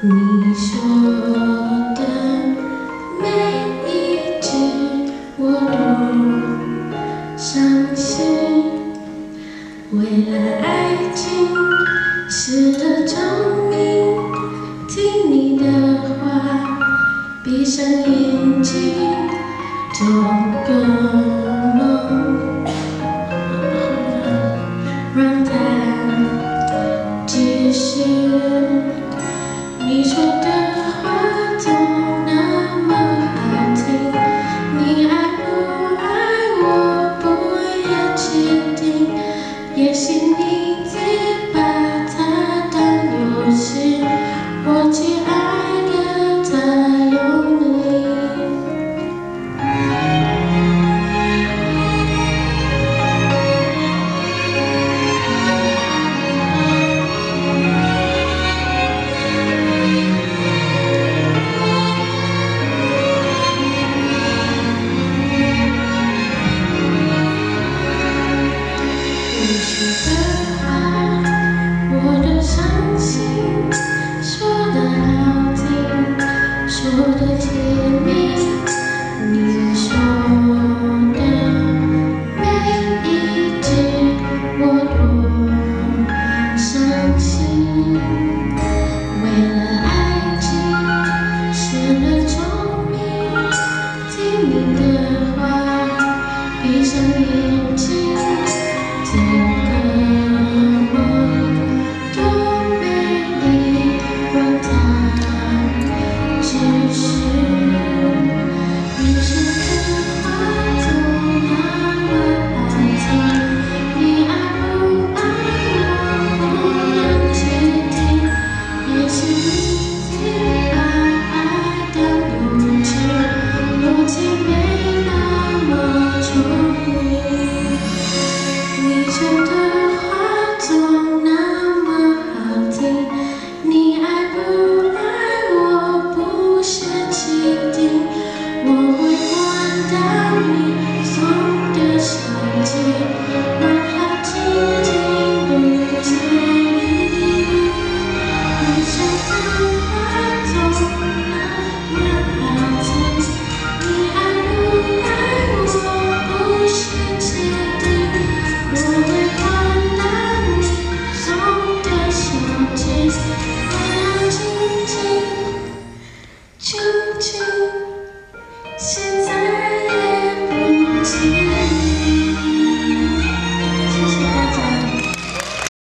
你说的每一句我都相信，为了爱情失了照明，听你的话，闭上眼睛，做个梦，让它继续。你说的话都那么好听，你爱不爱我不要确定，也许你只把它当游戏，我却爱得太用力。你说的话我都相信，说得好听，说得甜蜜。你说的每一句我都相信，为了爱情失了照明，听你的话，闭上眼睛。这个梦多美丽，让它继续。你说的话都那么好听，你爱不爱我不能确定，也许你只把爱当游戏，我却没那么聪明。你说的话总那么好听，你爱不爱我不是气定，我会关到你送的手机，让它静静不见你。你说的话总那么好听，你爱不爱我不是气定，我会关到你送的手机，让它静静静静。现